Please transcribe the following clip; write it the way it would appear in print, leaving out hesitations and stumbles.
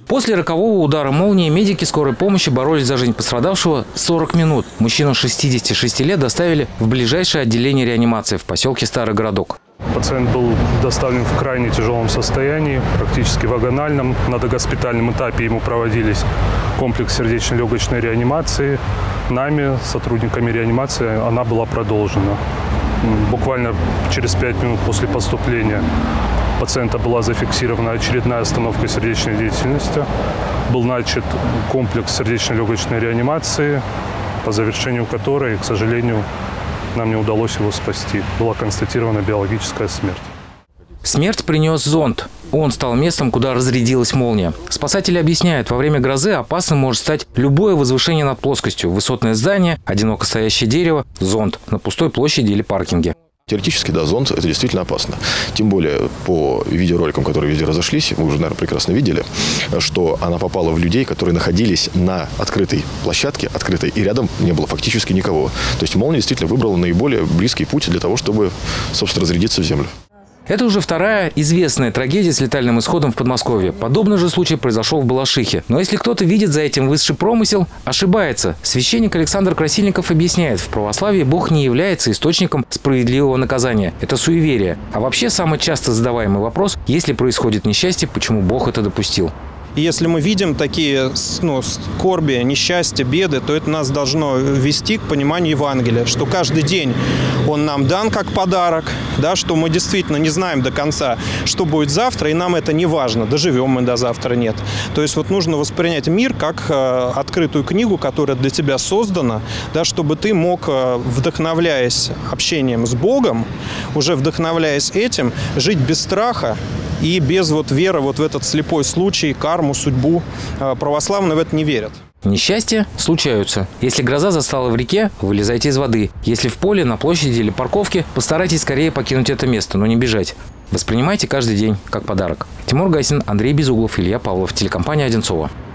После рокового удара молнии медики скорой помощи боролись за жизнь пострадавшего 40 минут. Мужчину 66 лет доставили в ближайшее отделение реанимации в поселке Старый Городок. Пациент был доставлен в крайне тяжелом состоянии, практически в агональном. На догоспитальном этапе ему проводились комплекс сердечно-легочной реанимации. Нами, сотрудниками реанимации, она была продолжена. Буквально через 5 минут после поступления пациента была зафиксирована очередная остановка сердечной деятельности. Был начат комплекс сердечно-легочной реанимации, по завершению которой, к сожалению, нам не удалось его спасти. Была констатирована биологическая смерть. Смерть принес зонд. Он стал местом, куда разрядилась молния. Спасатели объясняют, во время грозы опасным может стать любое возвышение над плоскостью. Высотное здание, одиноко стоящее дерево, зонд на пустой площади или паркинге. Теоретически, да, зонд – это действительно опасно. Тем более по видеороликам, которые везде разошлись, вы уже, наверное, прекрасно видели, что она попала в людей, которые находились на открытой площадке, открытой, и рядом не было фактически никого. То есть молния действительно выбрала наиболее близкий путь для того, чтобы, собственно, разрядиться в землю. Это уже вторая известная трагедия с летальным исходом в Подмосковье. Подобный же случай произошел в Балашихе. Но если кто-то видит за этим высший промысел, ошибается. Священник Александр Красильников объясняет, в православии Бог не является источником справедливого наказания. Это суеверие. А вообще самый часто задаваемый вопрос, если происходит несчастье, почему Бог это допустил? И если мы видим такие скорби, несчастья, беды, то это нас должно вести к пониманию Евангелия, что каждый день он нам дан как подарок, да, что мы действительно не знаем до конца, что будет завтра, и нам это не важно, доживем мы до завтра, нет. То есть вот нужно воспринять мир как открытую книгу, которая для тебя создана, да, чтобы ты мог, вдохновляясь общением с Богом, уже вдохновляясь этим, жить без страха, и без веры в этот слепой случай, карму, судьбу. Православные в это не верят. Несчастья случаются. Если гроза застала в реке, вылезайте из воды. Если в поле, на площади или парковке, постарайтесь скорее покинуть это место, но не бежать. Воспринимайте каждый день как подарок. Тимур Гайсин, Андрей Безуглов, Илья Павлов, телекомпания «Одинцово».